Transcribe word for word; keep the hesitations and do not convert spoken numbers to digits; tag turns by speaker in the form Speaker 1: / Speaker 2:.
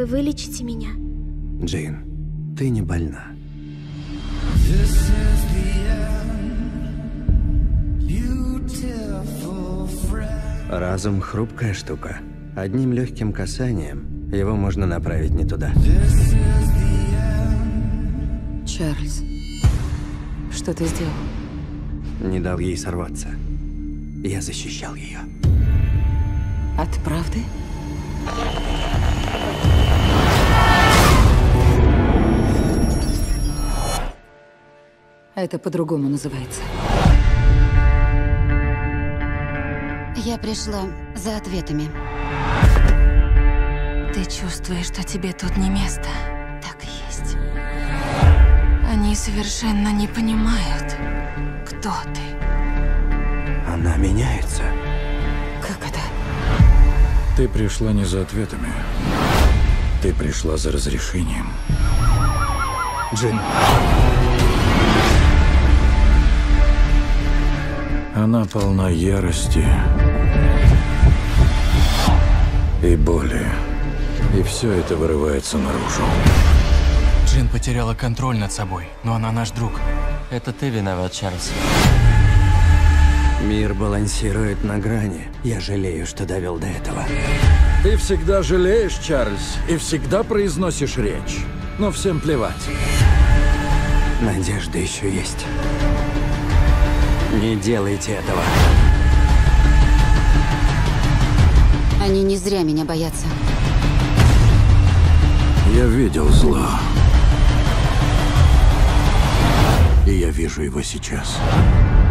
Speaker 1: Вы вылечите меня?
Speaker 2: Джейн, ты не больна. Разум — хрупкая штука. Одним легким касанием его можно направить не туда.
Speaker 3: Чарльз, что ты сделал?
Speaker 2: Не дал ей сорваться. Я защищал ее.
Speaker 3: От правды? Это по-другому называется.
Speaker 4: Я пришла за ответами.
Speaker 5: Ты чувствуешь, что тебе тут не место? Так и есть. Они совершенно не понимают, кто ты.
Speaker 2: Она меняется.
Speaker 3: Как это?
Speaker 6: Ты пришла не за ответами. Ты пришла за разрешением.
Speaker 2: Джин.
Speaker 6: Она полна ярости и боли. И все это вырывается наружу.
Speaker 7: Джин потеряла контроль над собой, но она наш друг. Это ты виноват, Чарльз.
Speaker 2: Мир балансирует на грани. Я жалею, что довел до этого.
Speaker 6: Ты всегда жалеешь, Чарльз, и всегда произносишь речь. Но всем плевать.
Speaker 2: Надежда еще есть. Не делайте этого.
Speaker 4: Они не зря меня боятся.
Speaker 6: Я видел зло. И я вижу его сейчас.